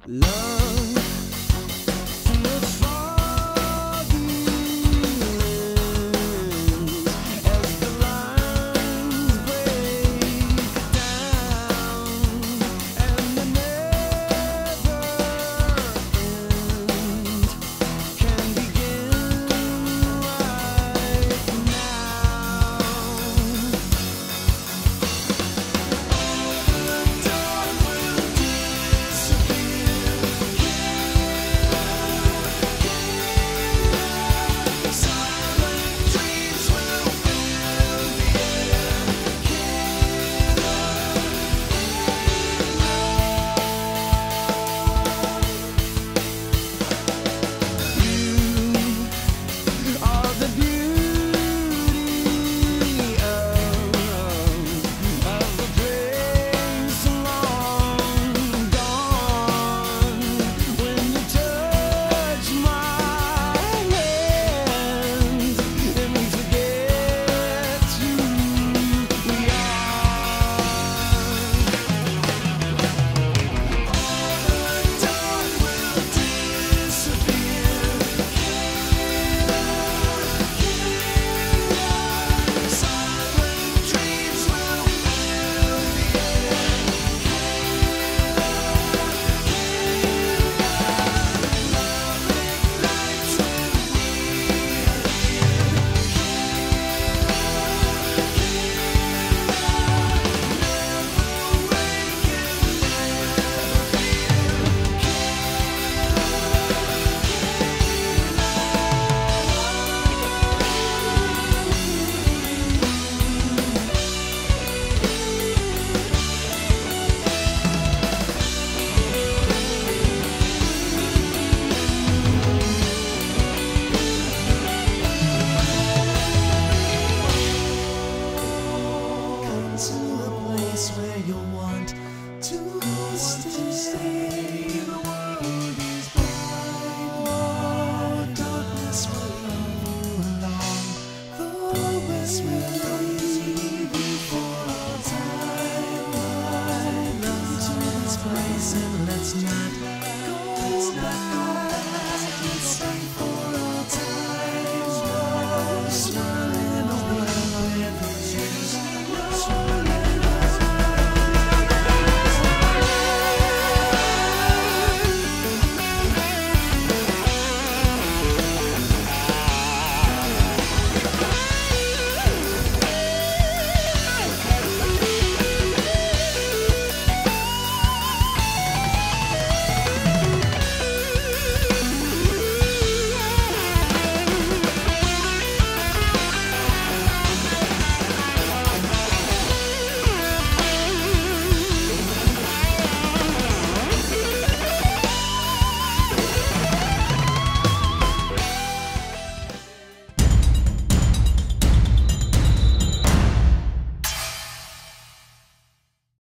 Love feels foggy as the lines break down, and they never end. Can begin right now. The dark will disappear. Silent dreams will fill the air. You are the beauty of a place long gone. When you touch my hand, and we forget who we are. The dark will disappear. Silent dreams will fill the air. Loving nights when we are never waking, come to a place where you want to stay. The world is bright, darkness will roll along. The west will leave you for all time. Come to this place and let's not go back.